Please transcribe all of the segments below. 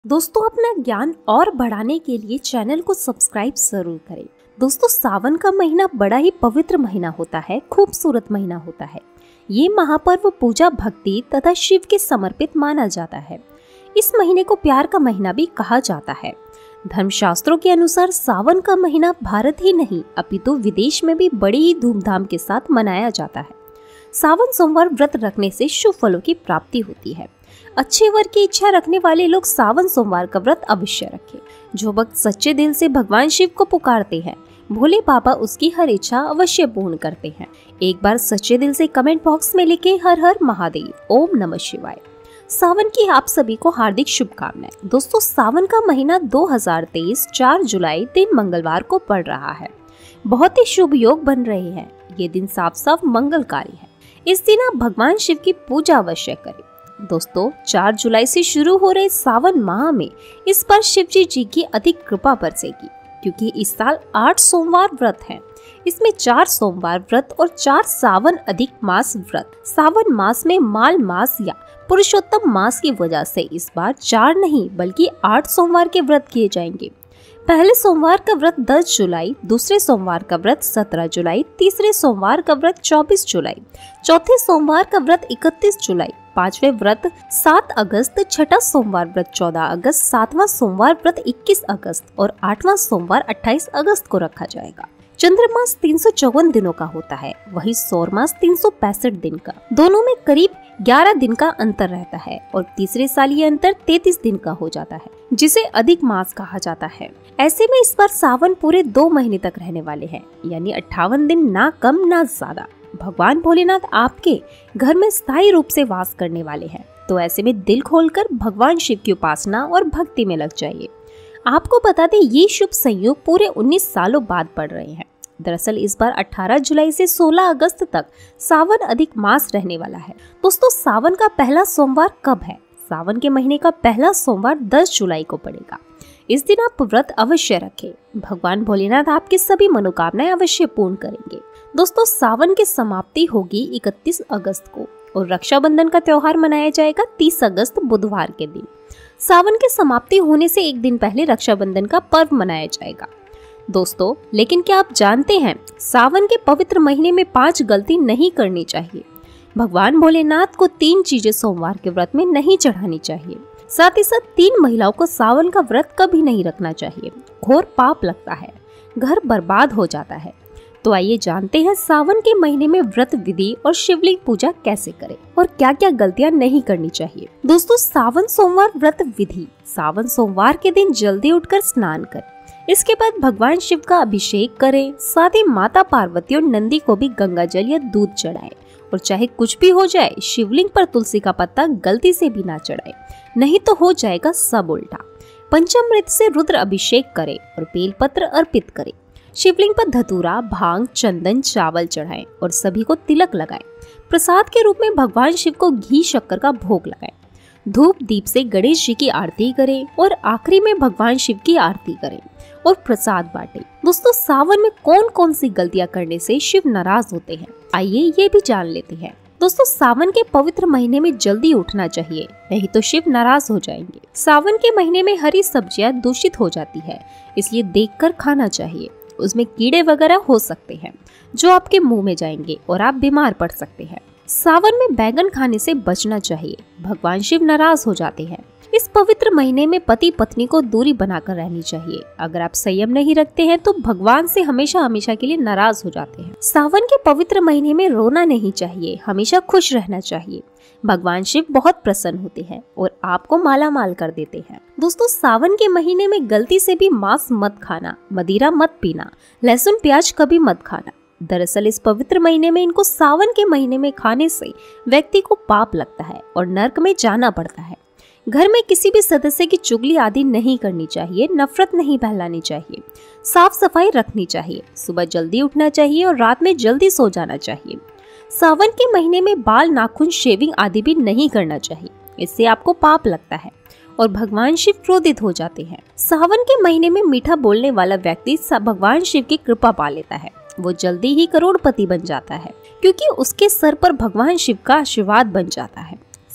दोस्तों अपना ज्ञान और बढ़ाने के लिए चैनल को सब्सक्राइब जरूर करें। दोस्तों सावन का महीना बड़ा ही पवित्र महीना होता है, खूबसूरत महीना होता है। ये महापर्व पूजा भक्ति तथा शिव के समर्पित माना जाता है। इस महीने को प्यार का महीना भी कहा जाता है। धर्मशास्त्रों के अनुसार सावन का महीना भारत ही नहीं अपितु विदेश में भी बड़ी ही धूमधाम के साथ मनाया जाता है। सावन सोमवार व्रत रखने से शुभ फलों की प्राप्ति होती है। अच्छे वर की इच्छा रखने वाले लोग सावन सोमवार का व्रत अवश्य रखें। जो भक्त सच्चे दिल से भगवान शिव को पुकारते हैं, भोले बाबा उसकी हर इच्छा अवश्य पूर्ण करते हैं। एक बार सच्चे दिल से कमेंट बॉक्स में लिखे हर हर महादेव, ओम नमः शिवाय। सावन की आप सभी को हार्दिक शुभकामनाएं। दोस्तों सावन का महीना 2023 4 जुलाई दिन मंगलवार को पड़ रहा है। बहुत ही शुभ योग बन रहे हैं। ये दिन साफ साफ मंगलकारी है। इस दिन आप भगवान शिव की पूजा अवश्य करें। दोस्तों 4 जुलाई से शुरू हो रहे सावन माह में इस पर शिव जी की अधिक कृपा बरसेगी, क्योंकि इस साल 8 सोमवार व्रत हैं। इसमें 4 सोमवार व्रत और 4 सावन अधिक मास व्रत। सावन मास में माल मास या पुरुषोत्तम मास की वजह से इस बार 4 नहीं बल्कि 8 सोमवार के व्रत किए जाएंगे। पहले सोमवार का व्रत 10 जुलाई, दूसरे सोमवार का व्रत 17 जुलाई, तीसरे सोमवार का व्रत 24 जुलाई, चौथे सोमवार का व्रत 31 जुलाई, पांचवें व्रत 7 अगस्त, छठा सोमवार व्रत 14 अगस्त, सातवां सोमवार व्रत 21 अगस्त और 8वां सोमवार 28 अगस्त को रखा जाएगा। चंद्रमास 354 दिनों का होता है, वही सौर मास 365 दिन का। दोनों में करीब 11 दिन का अंतर रहता है और तीसरे साल ये अंतर 33 दिन का हो जाता है, जिसे अधिक मास कहा जाता है। ऐसे में इस बार सावन पूरे 2 महीने तक रहने वाले हैं, यानी 58 दिन, ना कम ना ज्यादा। भगवान भोलेनाथ आपके घर में स्थायी रूप से वास करने वाले हैं, तो ऐसे में दिल खोलकर भगवान शिव की उपासना और भक्ति में लग जाइए। आपको बता दें ये शुभ संयोग पूरे 19 सालों बाद पड़ रहे हैं। दरअसल इस बार 18 जुलाई से 16 अगस्त तक सावन अधिक मास रहने वाला है। दोस्तों सावन का पहला सोमवार कब है? सावन के महीने का पहला सोमवार 10 जुलाई को पड़ेगा। इस दिन आप व्रत अवश्य रखें। भगवान भोलेनाथ आपकी सभी मनोकामनाएं अवश्य पूर्ण करेंगे। दोस्तों सावन की समाप्ति होगी 31 अगस्त को और रक्षाबंधन का त्योहार मनाया जाएगा 30 अगस्त बुधवार के दिन। सावन की समाप्ति होने से एक दिन पहले रक्षाबंधन का पर्व मनाया जाएगा। दोस्तों लेकिन क्या आप जानते हैं सावन के पवित्र महीने में 5 गलती नहीं करनी चाहिए। भगवान भोलेनाथ को 3 चीजें सोमवार के व्रत में नहीं चढ़ानी चाहिए। साथ ही साथ 3 महिलाओं को सावन का व्रत कभी नहीं रखना चाहिए। घोर पाप लगता है, घर बर्बाद हो जाता है। तो आइए जानते हैं सावन के महीने में व्रत विधि और शिवलिंग पूजा कैसे करें और क्या क्या गलतियां नहीं करनी चाहिए। दोस्तों सावन सोमवार व्रत विधि। सावन सोमवार के दिन जल्दी उठकर स्नान करें। इसके बाद भगवान शिव का अभिषेक करें। साथ ही माता पार्वती और नंदी को भी गंगा जल या दूध चढ़ाएं। और चाहे कुछ भी हो जाए शिवलिंग पर तुलसी का पत्ता गलती से भी ना चढ़ाएं, नहीं तो हो जाएगा सब उल्टा। पंचामृत से रुद्र अभिषेक करें और बेलपत्र अर्पित करें। शिवलिंग पर धतूरा, भांग, चंदन, चावल चढ़ाएं और सभी को तिलक लगाएं। प्रसाद के रूप में भगवान शिव को घी शक्कर का भोग लगाएं। धूप दीप से गणेश जी की आरती करें और आखिरी में भगवान शिव की आरती करें और प्रसाद बांटें। दोस्तों सावन में कौन कौन सी गलतियां करने से शिव नाराज होते हैं, आइए ये भी जान लेते हैं। दोस्तों सावन के पवित्र महीने में जल्दी उठना चाहिए, नहीं तो शिव नाराज हो जाएंगे। सावन के महीने में हरी सब्जियां दूषित हो जाती है, इसलिए देखकर खाना चाहिए। उसमें कीड़े वगैरह हो सकते हैं जो आपके मुंह में जाएंगे और आप बीमार पड़ सकते हैं। सावन में बैंगन खाने से बचना चाहिए, भगवान शिव नाराज हो जाते हैं। इस पवित्र महीने में पति पत्नी को दूरी बनाकर रहनी चाहिए। अगर आप संयम नहीं रखते हैं तो भगवान से हमेशा हमेशा के लिए नाराज हो जाते हैं। सावन के पवित्र महीने में रोना नहीं चाहिए, हमेशा खुश रहना चाहिए। भगवान शिव बहुत प्रसन्न होते हैं और आपको माला माल कर देते हैं। दोस्तों सावन के महीने में गलती से भी मांस मत खाना, मदिरा मत पीना, लहसुन प्याज कभी मत खाना। दरअसल इस पवित्र महीने में इनको सावन के महीने में खाने से व्यक्ति को पाप लगता है और नर्क में जाना पड़ता है। घर में किसी भी सदस्य की चुगली आदि नहीं करनी चाहिए, नफरत नहीं फैलानी चाहिए, साफ सफाई रखनी चाहिए, सुबह जल्दी उठना चाहिए और रात में जल्दी सो जाना चाहिए। सावन के महीने में बाल, नाखून, शेविंग आदि भी नहीं करना चाहिए, इससे आपको पाप लगता है और भगवान शिव क्रोधित हो जाते हैं। सावन के महीने में मीठा बोलने वाला व्यक्ति भगवान शिव की कृपा पा लेता है। वो जल्दी ही करोड़पति बन जाता है, क्योंकि उसके सर पर भगवान शिव का आशीर्वाद बन जाता है।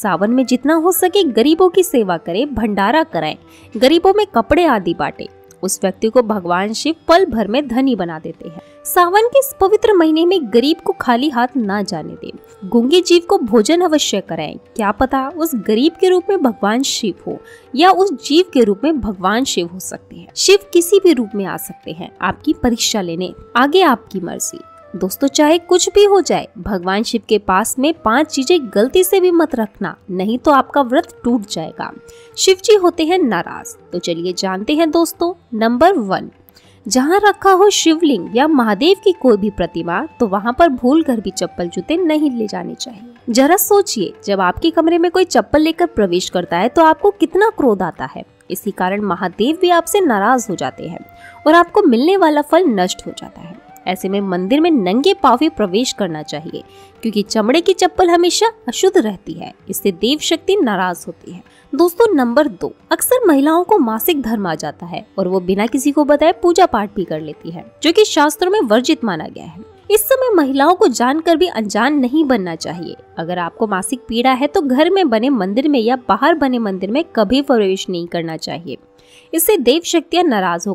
सावन में जितना हो सके गरीबों की सेवा करें, भंडारा कराएं, गरीबों में कपड़े आदि बांटे। उस व्यक्ति को भगवान शिव पल भर में धनी बना देते हैं। सावन के इस पवित्र महीने में गरीब को खाली हाथ ना जाने दें। गूंगे जीव को भोजन अवश्य कराएं। क्या पता उस गरीब के रूप में भगवान शिव हो या उस जीव के रूप में भगवान शिव हो सकते हैं। शिव किसी भी रूप में आ सकते हैं आपकी परीक्षा लेने, आगे आपकी मर्जी। दोस्तों, चाहे कुछ भी हो जाए, भगवान शिव के पास में 5 चीजें गलती से भी मत रखना, नहीं तो आपका व्रत टूट जाएगा। शिव जी होते हैं नाराज। तो चलिए जानते हैं दोस्तों। नंबर 1, जहाँ रखा हो शिवलिंग या महादेव की कोई भी प्रतिमा, तो वहाँ पर भूल कर भी चप्पल जूते नहीं ले जाने चाहिए। जरा सोचिए, जब आपके कमरे में कोई चप्पल लेकर प्रवेश करता है तो आपको कितना क्रोध आता है। इसी कारण महादेव भी आपसे नाराज हो जाते हैं और आपको मिलने वाला फल नष्ट हो जाता है। ऐसे में मंदिर में नंगे पांव ही प्रवेश करना चाहिए, क्योंकि चमड़े की चप्पल हमेशा अशुद्ध रहती है। इससे देव शक्ति नाराज होती है। दोस्तों, नंबर 2, अक्सर महिलाओं को मासिक धर्म आ जाता है और वो बिना किसी को बताए पूजा पाठ भी कर लेती है, जो कि शास्त्रों में वर्जित माना गया है। इस समय महिलाओं को जानकर भी अनजान नहीं बनना चाहिए। अगर आपको मासिक पीड़ा है तो घर में बने मंदिर में या बाहर बने मंदिर में कभी प्रवेश नहीं करना चाहिए। इससे देव शक्तियां नाराज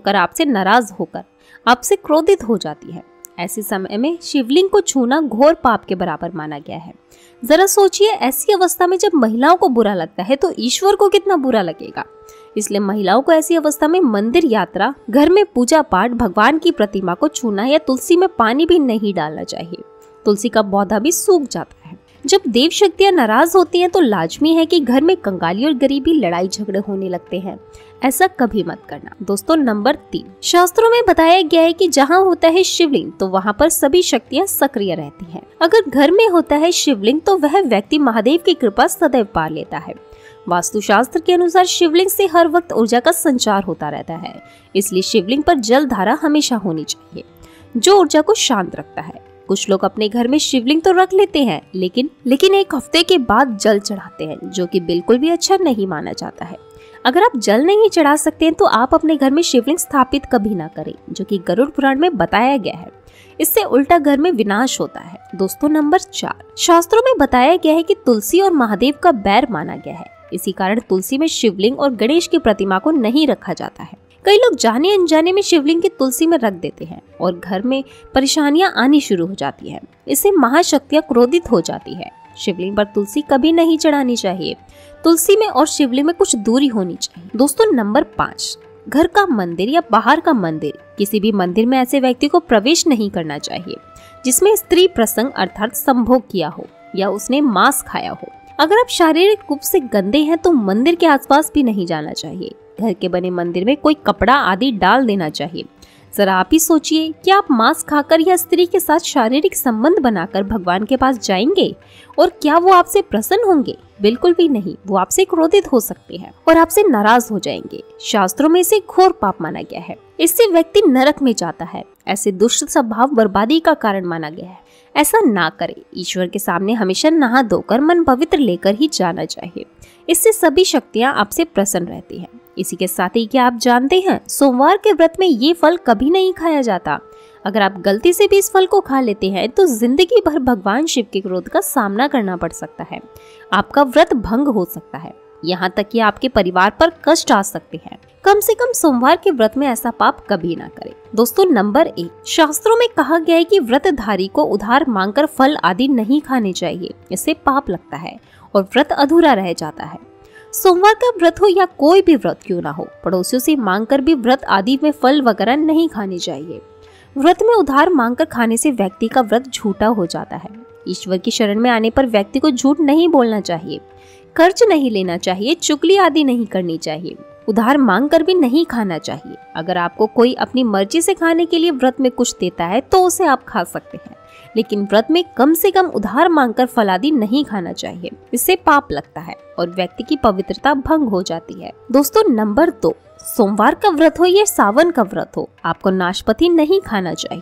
होकर आपसे क्रोधित हो जाती है। ऐसे समय में शिवलिंग को छूना घोर पाप के बराबर माना गया है। जरा सोचिए, ऐसी अवस्था में जब महिलाओं को बुरा लगता है तो ईश्वर को कितना बुरा लगेगा। इसलिए महिलाओं को ऐसी अवस्था में मंदिर यात्रा, घर में पूजा पाठ, भगवान की प्रतिमा को छूना या तुलसी में पानी भी नहीं डालना चाहिए। तुलसी का पौधा भी सूख जाता है। जब देव शक्तियां नाराज होती हैं तो लाजमी है कि घर में कंगाली और गरीबी, लड़ाई झगड़े होने लगते हैं। ऐसा कभी मत करना। दोस्तों, नंबर 3, शास्त्रों में बताया गया है कि जहाँ होता है शिवलिंग तो वहाँ पर सभी शक्तियाँ सक्रिय रहती हैं। अगर घर में होता है शिवलिंग तो वह व्यक्ति महादेव की कृपा सदैव पा लेता है। वास्तुशास्त्र के अनुसार शिवलिंग से हर वक्त ऊर्जा का संचार होता रहता है, इसलिए शिवलिंग पर जल धारा हमेशा होनी चाहिए, जो ऊर्जा को शांत रखता है। कुछ लोग अपने घर में शिवलिंग तो रख लेते हैं, लेकिन 1 हफ्ते के बाद जल चढ़ाते हैं, जो कि बिल्कुल भी अच्छा नहीं माना जाता है। अगर आप जल नहीं चढ़ा सकते हैं तो आप अपने घर में शिवलिंग स्थापित कभी ना करें, जो कि गरुड़ पुराण में बताया गया है। इससे उल्टा घर में विनाश होता है। दोस्तों, नंबर 4, शास्त्रों में बताया गया है कि तुलसी और महादेव का बैर माना गया है। इसी कारण तुलसी में शिवलिंग और गणेश की प्रतिमा को नहीं रखा जाता है। कई लोग जाने अनजाने में शिवलिंग की तुलसी में रख देते हैं और घर में परेशानियां आनी शुरू हो जाती है। इससे महाशक्तियां क्रोधित हो जाती है। शिवलिंग पर तुलसी कभी नहीं चढ़ानी चाहिए। तुलसी में और शिवलिंग में कुछ दूरी होनी चाहिए। दोस्तों, नंबर 5, घर का मंदिर या बाहर का मंदिर, किसी भी मंदिर में ऐसे व्यक्ति को प्रवेश नहीं करना चाहिए जिसमें स्त्री प्रसंग अर्थात संभोग किया हो या उसने मांस खाया हो। अगर आप शारीरिक रूप से गंदे हैं तो मंदिर के आसपास भी नहीं जाना चाहिए। घर के बने मंदिर में कोई कपड़ा आदि डाल देना चाहिए। जरा आप ही सोचिए, क्या आप मांस खाकर या स्त्री के साथ शारीरिक संबंध बनाकर भगवान के पास जाएंगे और क्या वो आपसे प्रसन्न होंगे? बिल्कुल भी नहीं। वो आपसे क्रोधित हो सकते हैं और आपसे नाराज हो जाएंगे। शास्त्रों में इसे घोर पाप माना गया है। इससे व्यक्ति नरक में जाता है। ऐसे दुष्ट स्वभाव बर्बादी का कारण माना गया है। ऐसा ना करें। ईश्वर के सामने हमेशा नहा धोकर मन पवित्र लेकर ही जाना चाहिए। इससे सभी शक्तियाँ आपसे प्रसन्न रहती हैं। इसी के साथ ही क्या आप जानते हैं, सोमवार के व्रत में ये फल कभी नहीं खाया जाता। अगर आप गलती से भी इस फल को खा लेते हैं तो जिंदगी भर भगवान शिव के क्रोध का सामना करना पड़ सकता है। आपका व्रत भंग हो सकता है, यहाँ तक कि आपके परिवार पर कष्ट आ सकते हैं। कम से कम सोमवार के व्रत में ऐसा पाप कभी ना करें। दोस्तों, नंबर 1, शास्त्रों में कहा गया है कि व्रतधारी को उधार मांगकर फल आदि नहीं खाने चाहिए। इससे पाप लगता है और व्रत अधूरा रह जाता है। सोमवार का व्रत हो या कोई भी व्रत क्यों ना हो, पड़ोसियों से मांगकर भी व्रत आदि में फल वगैरह नहीं खाने चाहिए। व्रत में उधार मांगकर खाने से व्यक्ति का व्रत झूठा हो जाता है। ईश्वर की शरण में आने पर व्यक्ति को झूठ नहीं बोलना चाहिए, कर्ज नहीं लेना चाहिए, चुगली आदि नहीं करनी चाहिए, उधार मांग कर भी नहीं खाना चाहिए। अगर आपको कोई अपनी मर्जी से खाने के लिए व्रत में कुछ देता है तो उसे आप खा सकते हैं, लेकिन व्रत में कम से कम उधार मांगकर फल आदि नहीं खाना चाहिए। इससे पाप लगता है और व्यक्ति की पवित्रता भंग हो जाती है। दोस्तों, नंबर 2, सोमवार का व्रत हो या सावन का व्रत हो, आपको नाशपाती नहीं खाना चाहिए।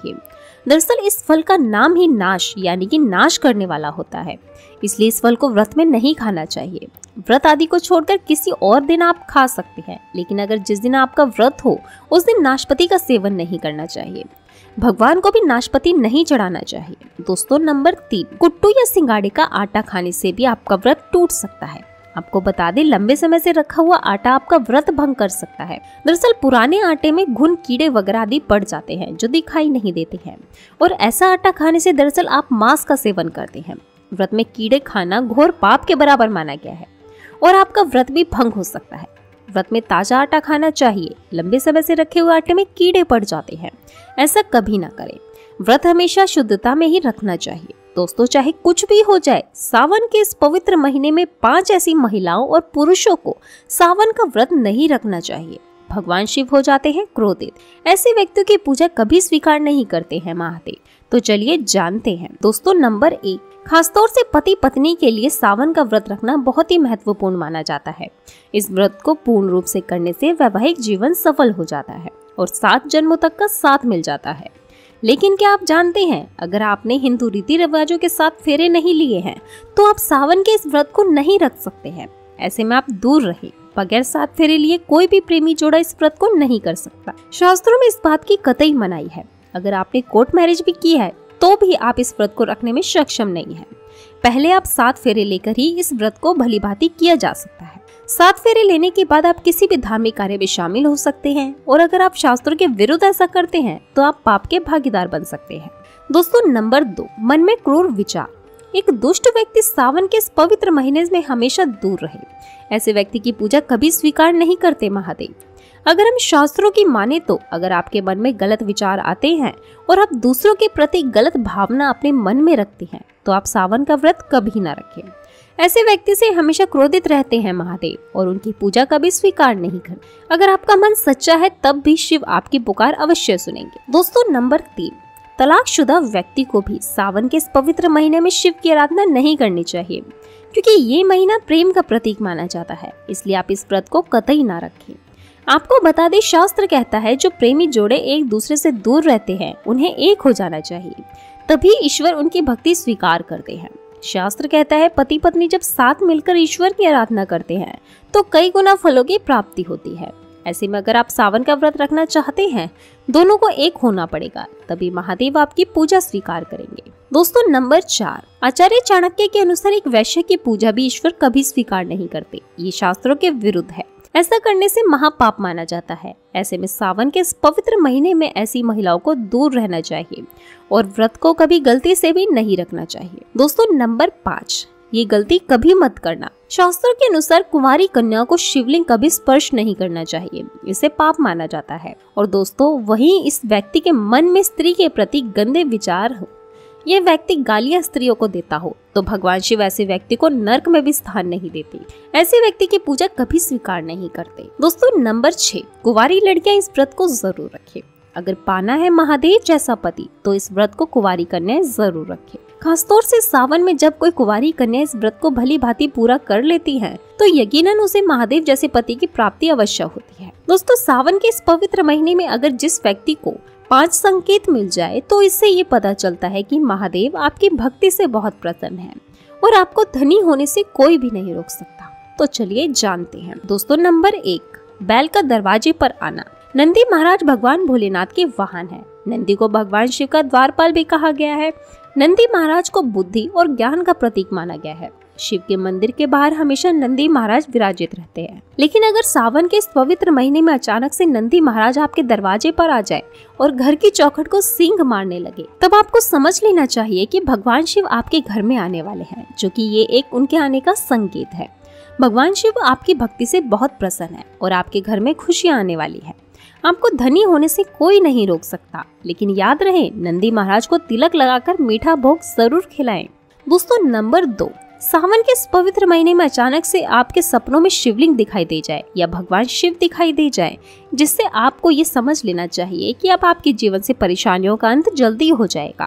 दरअसल इस फल का नाम ही नाश यानी कि नाश करने वाला होता है, इसलिए इस फल को व्रत में नहीं खाना चाहिए। व्रत आदि को छोड़कर किसी और दिन आप खा सकते हैं, लेकिन अगर जिस दिन आपका व्रत हो उस दिन नाशपाती का सेवन नहीं करना चाहिए। भगवान को भी नाशपाती नहीं चढ़ाना चाहिए। दोस्तों नंबर 3, कुट्टू या सिंगाड़े का आटा खाने से भी आपका व्रत टूट सकता है। आपको बता दें, लंबे समय से रखा हुआ आटा आपका व्रत भंग कर सकता है। दरअसल पुराने आटे में घुन, कीड़े वगैरह आदि पड़ जाते हैं जो दिखाई नहीं देते हैं, और ऐसा आटा खाने से दरअसल आप मांस का सेवन करते हैं। व्रत में कीड़े खाना घोर पाप के बराबर माना गया है और आपका व्रत भी भंग हो सकता है। व्रत में ताजा आटा खाना चाहिए। लंबे समय से रखे हुए आटे में कीड़े पड़ जाते हैं, ऐसा कभी ना करें। व्रत हमेशा शुद्धता में ही रखना चाहिए। दोस्तों चाहे कुछ भी हो जाए, सावन के इस पवित्र महीने में 5 ऐसी महिलाओं और पुरुषों को सावन का व्रत नहीं रखना चाहिए। भगवान शिव हो जाते हैं क्रोधित। ऐसे व्यक्तियों की पूजा कभी स्वीकार नहीं करते हैं महादेव। तो चलिए जानते हैं। दोस्तों नंबर 1, खासतौर से पति पत्नी के लिए सावन का व्रत रखना बहुत ही महत्वपूर्ण माना जाता है। इस व्रत को पूर्ण रूप से करने से वैवाहिक जीवन सफल हो जाता है और 7 जन्मों तक का साथ मिल जाता है। लेकिन क्या आप जानते हैं, अगर आपने हिंदू रीति रिवाजों के साथ फेरे नहीं लिए हैं तो आप सावन के इस व्रत को नहीं रख सकते हैं। ऐसे में आप दूर रहें। बगैर 7 फेरे लिए कोई भी प्रेमी जोड़ा इस व्रत को नहीं कर सकता। शास्त्रों में इस बात की कतई मनाही है। अगर आपने कोर्ट मैरिज भी की है तो भी आप इस व्रत को रखने में सक्षम नहीं है। पहले आप 7 फेरे लेकर ही इस व्रत को भलीभांति किया जा सकता है। 7 फेरे लेने के बाद आप किसी भी धार्मिक कार्य में शामिल हो सकते हैं, और अगर आप शास्त्रों के विरुद्ध ऐसा करते हैं तो आप पाप के भागीदार बन सकते हैं। दोस्तों नंबर 2, मन में क्रूर विचार। एक दुष्ट व्यक्ति सावन के इस पवित्र महीने में हमेशा दूर रहे। ऐसे व्यक्ति की पूजा कभी स्वीकार नहीं करते महादेव। अगर हम शास्त्रों की माने तो अगर आपके मन में गलत विचार आते हैं और आप दूसरों के प्रति गलत भावना अपने मन में रखते हैं तो आप सावन का व्रत कभी ना रखें। ऐसे व्यक्ति से हमेशा क्रोधित रहते हैं महादेव और उनकी पूजा कभी स्वीकार नहीं करते। अगर आपका मन सच्चा है तब भी शिव आपकी पुकार अवश्य सुनेंगे। दोस्तों नंबर 3, तलाकशुदा व्यक्ति को भी सावन के इस पवित्र महीने में शिव की आराधना नहीं करनी चाहिए, क्योंकि ये महीना प्रेम का प्रतीक माना जाता है। इसलिए आप इस व्रत को कतई ना रखें। आपको बता दें, शास्त्र कहता है जो प्रेमी जोड़े एक दूसरे से दूर रहते हैं उन्हें एक हो जाना चाहिए, तभी ईश्वर उनकी भक्ति स्वीकार करते हैं। शास्त्र कहता है पति पत्नी जब साथ मिलकर ईश्वर की आराधना करते हैं तो कई गुना फलों की प्राप्ति होती है। ऐसे में अगर आप सावन का व्रत रखना चाहते हैं, दोनों को एक होना पड़ेगा, तभी महादेव आपकी पूजा स्वीकार करेंगे। दोस्तों नंबर 4, आचार्य चाणक्य के अनुसार एक वैश्य की पूजा भी ईश्वर कभी स्वीकार नहीं करते। ये शास्त्रों के विरुद्ध है। ऐसा करने से महापाप माना जाता है। ऐसे में सावन के इस पवित्र महीने में ऐसी महिलाओं को दूर रहना चाहिए और व्रत को कभी गलती से भी नहीं रखना चाहिए। दोस्तों नंबर 5, ये गलती कभी मत करना। शास्त्रों के अनुसार कुंवारी कन्या को शिवलिंग कभी स्पर्श नहीं करना चाहिए, इसे पाप माना जाता है। और दोस्तों वहीं इस व्यक्ति के मन में स्त्री के प्रति गंदे विचार हो, यह व्यक्ति गालियां स्त्रियों को देता हो, तो भगवान शिव ऐसे व्यक्ति को नरक में भी स्थान नहीं देते। ऐसे व्यक्ति की पूजा कभी स्वीकार नहीं करते। दोस्तों नंबर 6, कुंवारी लड़कियां इस व्रत को जरूर रखें। अगर पाना है महादेव जैसा पति तो इस व्रत को कुंवारी कन्या जरूर रखें। खासतौर से सावन में जब कोई कुंवारी कन्या इस व्रत को भली भांति पूरा कर लेती है तो यकीनन उसे महादेव जैसे पति की प्राप्ति अवश्य होती है। दोस्तों सावन के इस पवित्र महीने में अगर जिस व्यक्ति को 5 संकेत मिल जाए तो इससे ये पता चलता है कि महादेव आपकी भक्ति से बहुत प्रसन्न है और आपको धनी होने से कोई भी नहीं रोक सकता। तो चलिए जानते हैं। दोस्तों नंबर 1, बैल का दरवाजे पर आना। नंदी महाराज भगवान भोलेनाथ के वाहन है। नंदी को भगवान शिव का द्वारपाल भी कहा गया है। नंदी महाराज को बुद्धि और ज्ञान का प्रतीक माना गया है। शिव के मंदिर के बाहर हमेशा नंदी महाराज विराजित रहते हैं। लेकिन अगर सावन के इस पवित्र महीने में अचानक से नंदी महाराज आपके दरवाजे पर आ जाए और घर की चौखट को सींग मारने लगे, तब आपको समझ लेना चाहिए कि भगवान शिव आपके घर में आने वाले हैं, जो कि ये एक उनके आने का संकेत है। भगवान शिव आपकी भक्ति से बहुत प्रसन्न है और आपके घर में खुशियां आने वाली है। आपको धनी होने से कोई नहीं रोक सकता, लेकिन याद रहे नंदी महाराज को तिलक लगाकर मीठा भोग जरूर खिलाएं। दोस्तों नंबर 2, सावन के इस पवित्र महीने में अचानक से आपके सपनों में शिवलिंग दिखाई दे जाए या भगवान शिव दिखाई दे जाए, जिससे आपको ये समझ लेना चाहिए कि अब आपके जीवन से परेशानियों का अंत जल्दी हो जाएगा।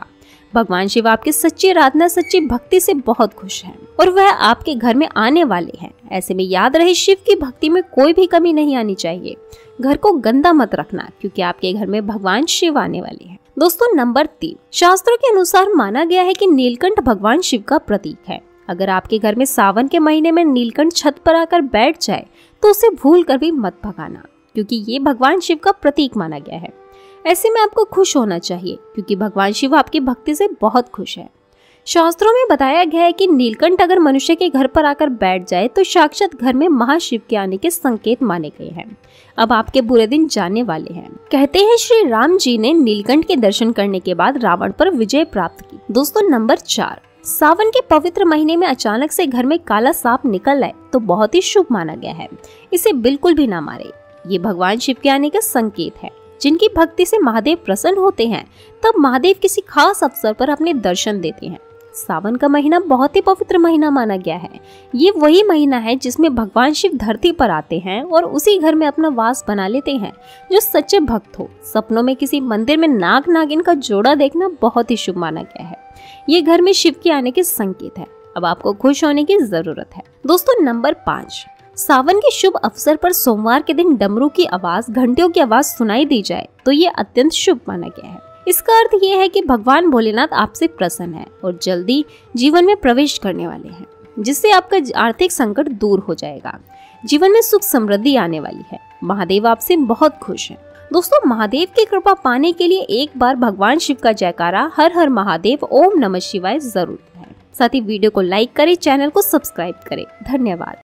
भगवान शिव आपकी सच्ची आराधना, सच्ची भक्ति से बहुत खुश हैं और वह आपके घर में आने वाले हैं। ऐसे में याद रहे, शिव की भक्ति में कोई भी कमी नहीं आनी चाहिए। घर को गंदा मत रखना, क्योंकि आपके घर में भगवान शिव आने वाले हैं। दोस्तों नंबर 3, शास्त्रों के अनुसार माना गया है कि नीलकंठ भगवान शिव का प्रतीक है। अगर आपके घर में सावन के महीने में नीलकंठ छत पर आकर बैठ जाए तो उसे भूल कर भी मत भगाना, क्योंकि ये भगवान शिव का प्रतीक माना गया है। ऐसे में आपको खुश होना चाहिए, क्योंकि भगवान शिव आपकी भक्ति से बहुत खुश है। शास्त्रों में बताया गया है कि नीलकंठ अगर मनुष्य के घर पर आकर बैठ जाए तो साक्षात घर में महाशिव के आने के संकेत माने गए हैं। अब आपके बुरे दिन जाने वाले हैं। कहते हैं श्री राम जी ने नीलकंठ के दर्शन करने के बाद रावण पर विजय प्राप्त की। दोस्तों नंबर 4, सावन के पवित्र महीने में अचानक से घर में काला सांप निकल आए तो बहुत ही शुभ माना गया है। इसे बिल्कुल भी ना मारे। ये भगवान शिव के आने का संकेत है। जिनकी भक्ति से महादेव प्रसन्न होते हैं, तब महादेव किसी खास अवसर पर अपने दर्शन देते हैं। सावन का महीना बहुत ही पवित्र महीना माना गया है। ये वही महीना है जिसमें भगवान शिव धरती पर आते हैं और उसी घर में अपना वास बना लेते हैं। जो सच्चे भक्त हो, सपनों में किसी मंदिर में नाग नागिन का जोड़ा देखना बहुत ही शुभ माना गया है। ये घर में शिव के आने के संकेत है। अब आपको खुश होने की जरूरत है। दोस्तों नंबर 5, सावन के शुभ अवसर पर सोमवार के दिन डमरू की आवाज, घंटियों की आवाज सुनाई दी जाए तो ये अत्यंत शुभ माना गया है। इसका अर्थ ये है कि भगवान भोलेनाथ आपसे प्रसन्न है और जल्दी जीवन में प्रवेश करने वाले हैं, जिससे आपका आर्थिक संकट दूर हो जाएगा। जीवन में सुख समृद्धि आने वाली है। महादेव आपसे बहुत खुश हैं। दोस्तों महादेव की कृपा पाने के लिए एक बार भगवान शिव का जयकारा हर हर महादेव ओम नमः शिवाय जरूर करें। साथ ही वीडियो को लाइक करें, चैनल को सब्सक्राइब करें। धन्यवाद।